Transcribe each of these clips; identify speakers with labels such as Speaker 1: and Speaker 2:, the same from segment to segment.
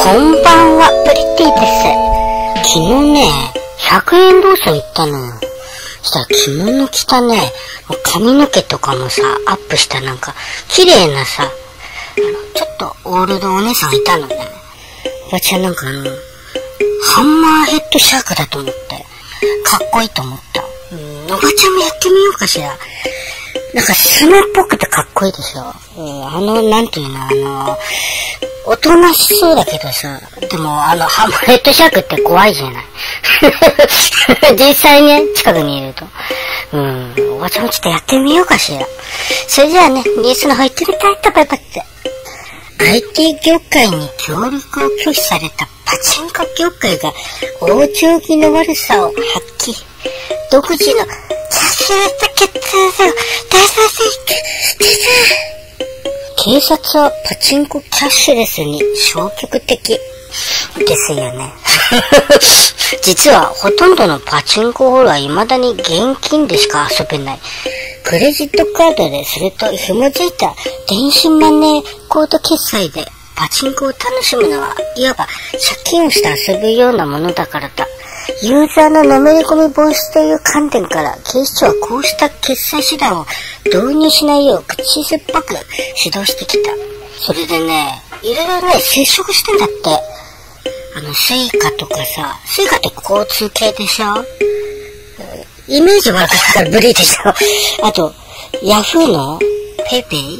Speaker 1: こんばんは、プリティです。昨日ね、100円ローソン行ったのよ。したら着物着たね、髪の毛とかもさ、アップしたなんか、綺麗なさ、ちょっとオールドお姉さんがいたのね。おばちゃんなんかハンマーヘッドシャークだと思って、かっこいいと思った。おばちゃんもやってみようかしら。なんかスネっぽくてかっこいいでしょ。なんていうの、おとなしそうだけどさ、でもハンマーヘッドシャークって怖いじゃない。実際ね、近くにいると。おばちゃんもちょっとやってみようかしら。それじゃあね、ニュースの方行ってみたいと思います。IT 業界に協力を拒否されたパチンコ業界が往生際の悪さを発揮。独自のキャッシュレス決済を出させて警察はパチンコキャッシュレスに消極的ですよね。実はほとんどのパチンコホールは未だに現金でしか遊べない。クレジットカードでそれと紐づいた電子マネーコード決済でパチンコを楽しむのはいわば借金をして遊ぶようなものだからだ。ユーザーののめり込み防止という観点から警視庁はこうした決済手段を導入しないよう口酸っぱく指導してきた。それでね、いろいろね、接触してんだって。スイカとかさ、スイカって交通系でしょ？イメージ悪かったらブリでしょ。あと、ヤフーのペイペイ？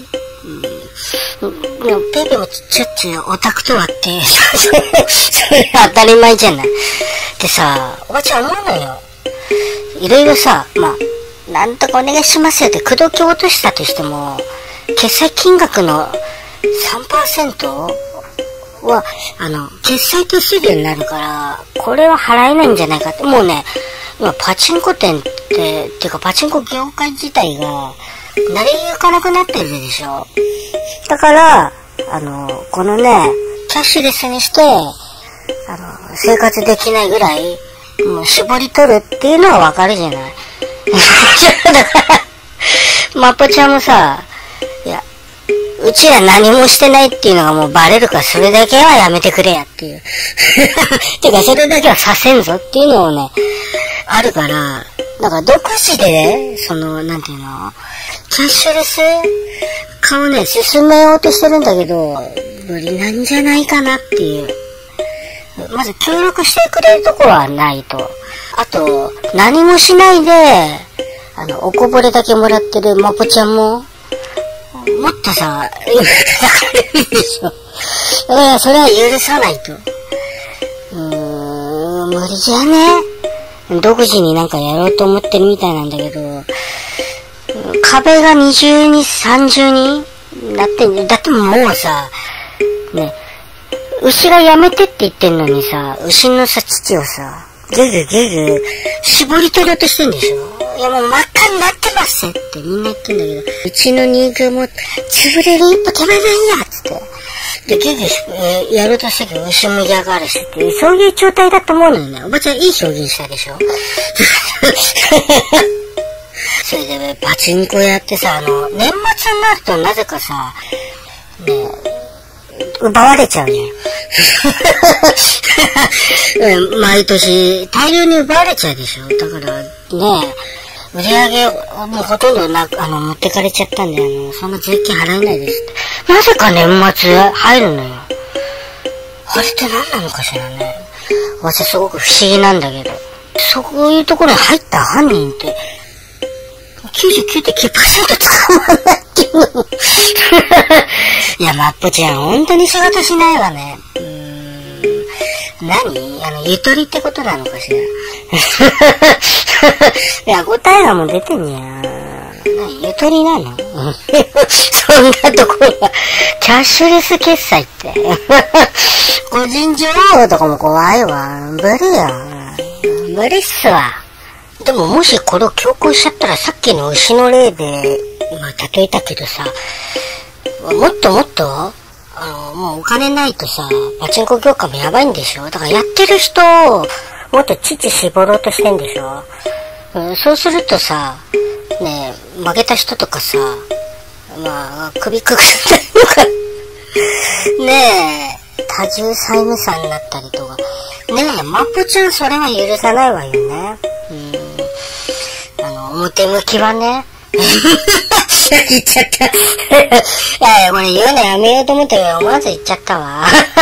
Speaker 1: ペイペイもちょっとオタクとはって、それ当たり前じゃない。でさ、おばちゃん思うのよ。いろいろさ、なんとかお願いしますよって口説き落としたとしても、決済金額の 3% は、決済手数料になるから、これは払えないんじゃないかって。もうね、今パチンコ店って、てかパチンコ業界自体が、成り行かなくなってるでしょ。だから、このね、キャッシュレスにして、生活できないぐらい、もう絞り取るっていうのはわかるじゃない。だから、マッポちゃんもさ、いや、うちら何もしてないっていうのがもうバレるから、それだけはやめてくれやっていう。てか、それだけはさせんぞっていうのをね、あるから、なんか独自で、なんていうの、キャッシュレス化をね、進めようとしてるんだけど、無理なんじゃないかなっていう。まず協力してくれるところはないと。あと、何もしないで、おこぼれだけもらってるマポちゃんも、もっとさ、今叩かれるでしょ。だからそれは許さないと。無理じゃね？独自になんかやろうと思ってるみたいなんだけど、壁が二重に三重になってんね。だってもうさ、ね、牛がやめてって言ってんのにさ、牛のさ、乳をさ、ゲグ絞り取ろうとしてんでしょ。いやもう真っ赤になってますってみんな言ってんだけど、うちの人間も潰れる一歩手前なんやっつって。で、ゲグやろうとしてる牛も嫌がるしって、そういう状態だと思うのよね。おばちゃんいい表現したでしょ。それでね、パチンコやってさ、年末になるとなぜかさ、ね、奪われちゃうね。毎年大量に奪われちゃうでしょ。だからね、売り上げもうほとんど持ってかれちゃったんで、そんな税金払えないですって。なぜか年末入るのよ。あれって何なのかしらね。私すごく不思議なんだけど。そういうところに入った犯人って、99.9% 捕まらないっていうの。いや、マッポちゃん、本当に仕事しないわね。何？ゆとりってことなのかしら。いや、答えがもう出てんじゃん。ゆとりなの？そんなところが、キャッシュレス決済って。個人情報とかも怖いわ。無理よ。無理っすわ。でももしこれを強行しちゃったら、さっきの牛の例で、今例えたけどさ、もっともうお金ないとさ、パチンコ業界もやばいんでしょ。だからやってる人をもっと乳絞ろうとしてんでしょ。そうするとさ、ねえ、負けた人とかさ、首くくったりとか、ねえ、 多重債務者になったりとか。ねえ、まっぽちゃんそれは許さないわよね。表向きはね。言っちゃった。いや、これ言うのやめようと思ったけど、思わず言っちゃったわ。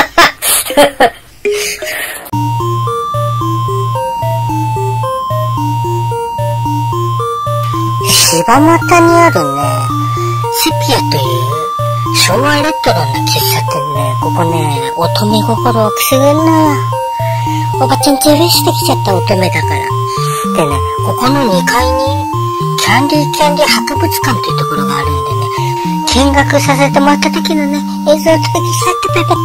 Speaker 1: 柴又にあるね、セピアという昭和エレクトロンな喫茶店ね、ここね、乙女心をくすぐんなよ。おばちゃん許してきちゃった乙女だから。でね、ここの2階にキャンディー博物館というところがあるんでね、見学させてもらった時のね、映像をお届けさせてペペって。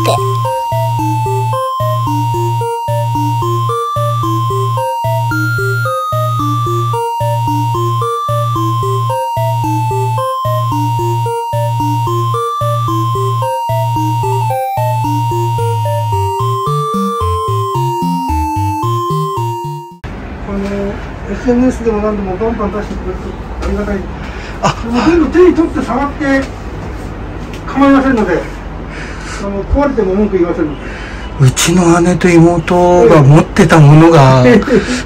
Speaker 2: SNS でも何でもバンバン出してくれるとありがたい。もう全部手に取って触って構いませんので、壊れても文句言いませんので。
Speaker 3: うちの姉と妹が持ってたものが
Speaker 2: キャン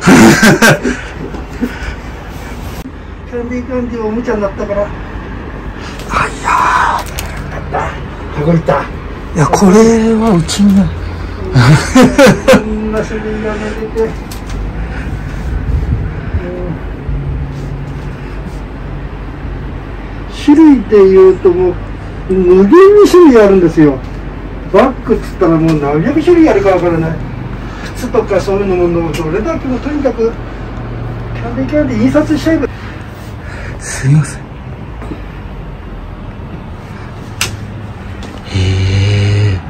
Speaker 2: ディーおもちゃになったから。
Speaker 3: あ、いや
Speaker 2: ー、羽子板。
Speaker 3: いや、これはうちにない。
Speaker 2: こんな種類が出てて。種類でいうともう無限に種類あるんですよ。バッグっつったらもう何百種類あるかわからない。靴とかそういうのもどれだけもとにかくキャンディー印刷しちゃえば。
Speaker 3: すいません。へえ。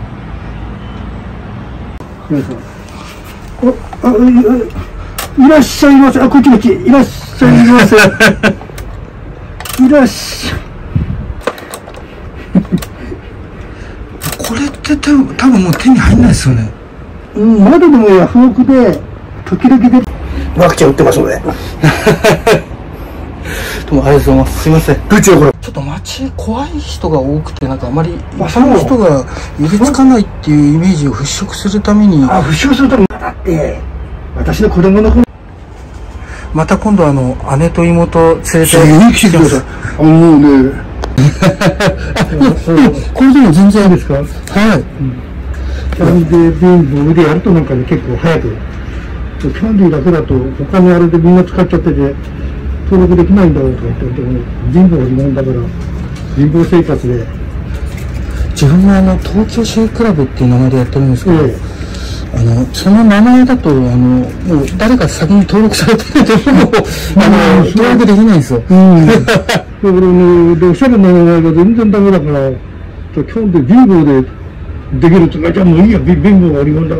Speaker 2: いらっしゃいませ。こっちいらっしゃいませ。いらっしゃい。
Speaker 3: これって多分もう手に入んないですよね。
Speaker 2: まだでもヤフオクで時々でワクチン打ってますので。
Speaker 3: どうもありがとうございます。すいません。
Speaker 2: どっちがこれ。
Speaker 3: ちょっと街怖い人が多くて、なんかあまり
Speaker 2: あ、
Speaker 3: その人が寄りつかないっていうイメージを払拭するために。
Speaker 2: 払拭するために。だって私の子供の頃。
Speaker 3: また今度姉と妹連れて
Speaker 2: 来てください。もうね。これでも全然いいですか。はい。キャンディー瓶棒でやるとなんかね結構早く。キャンディーだけだと他のあれでみんな使っちゃってて登録できないんだろうとか言っても貧乏なもんだから貧乏生活で。
Speaker 3: 自分も東京シェイクラブっていう名前でやってるんですけど。その名前だと、もう誰か先に登録されてると、登録できないんですよ。だから
Speaker 2: ね、おしゃれな名前が全然ダメだから、キャンディー貧乏でできるって、じゃあもういいや、貧乏がありもんだから。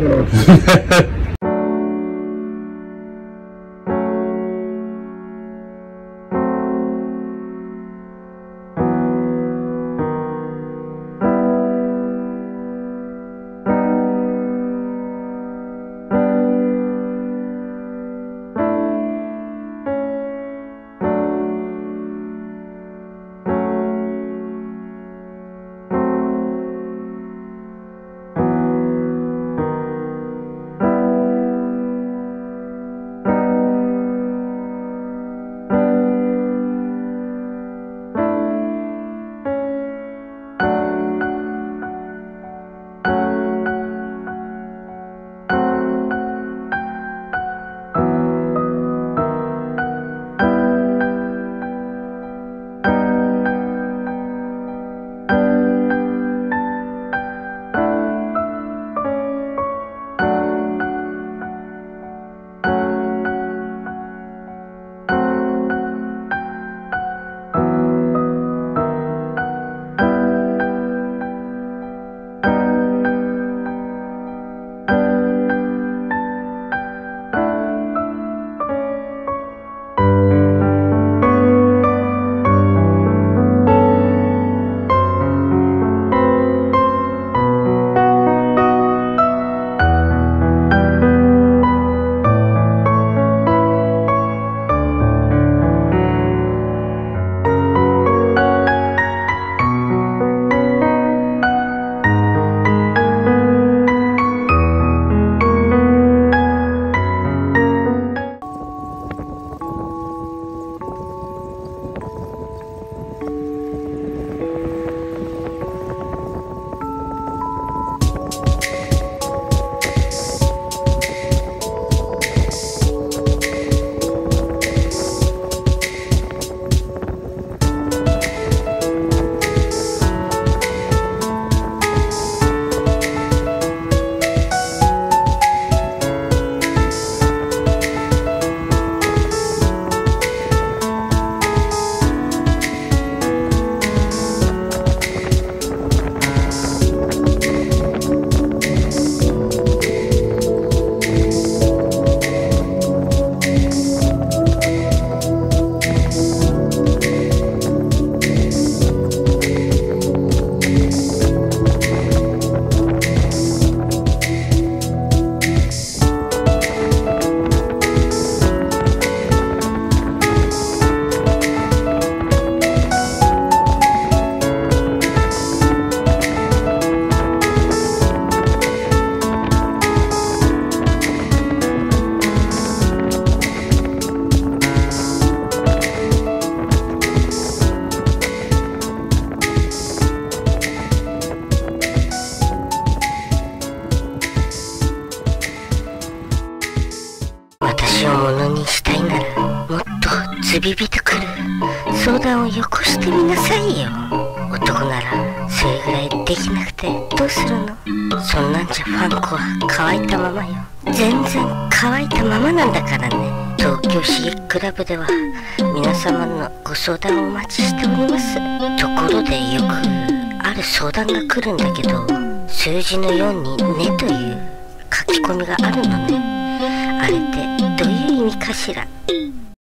Speaker 1: つびびとくる相談をよこしてみなさいよ。男ならそれぐらいできなくてどうするの。そんなんじゃファンコは乾いたままよ。全然乾いたままなんだからね。東京刺激クラブでは皆様のご相談をお待ちしております。ところでよくある相談が来るんだけど、数字の4にねという書き込みがあるのね。あれってどういう意味かしら。